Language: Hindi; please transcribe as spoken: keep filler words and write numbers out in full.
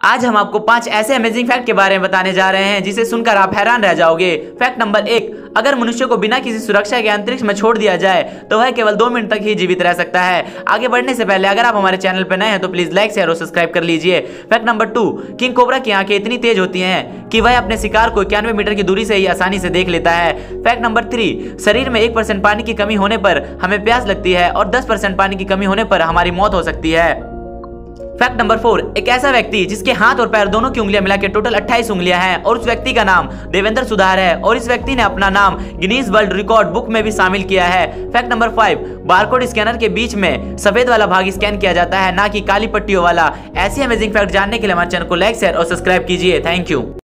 आज हम आपको पांच ऐसे अमेजिंग फैक्ट के बारे में बताने जा रहे हैं जिसे सुनकर आप हैरान रह जाओगे। फैक्ट नंबर एक, अगर मनुष्य को बिना किसी सुरक्षा के अंतरिक्ष में छोड़ दिया जाए तो वह केवल दो मिनट तक ही जीवित रह सकता है। आगे बढ़ने से पहले अगर आप हमारे चैनल पर नए हैं तो प्लीज लाइक शेयर और सब्सक्राइब कर लीजिए। Fact number two, king cobra की आंखें इतनी तेज होती हैं कि वह अपने शिकार को इक्यानवे मीटर की दूरी से ही आसानी से देख लेता है। फैक्ट नंबर थ्री, शरीर में एक परसेंट पानी की कमी होने पर हमें प्यास लगती है और दस परसेंट पानी की कमी होने पर हमारी मौत हो सकती है। फैक्ट नंबर फोर, एक ऐसा व्यक्ति जिसके हाथ और पैर दोनों की उंगलियां मिला के टोटल अट्ठाईस उंगलियां हैं और उस व्यक्ति का नाम देवेंद्र सुधार है और इस व्यक्ति ने अपना नाम गिनीज वर्ल्ड रिकॉर्ड बुक में भी शामिल किया है। Fact number five, barcode scanner के बीच में सफेद वाला भाग स्कैन किया जाता है, ना कि काली पट्टियों वाला। ऐसी अमेजिंग फैक्ट जानने के लिए हमारे चैनल को लाइक शेयर और सब्सक्राइब कीजिए। Thank you.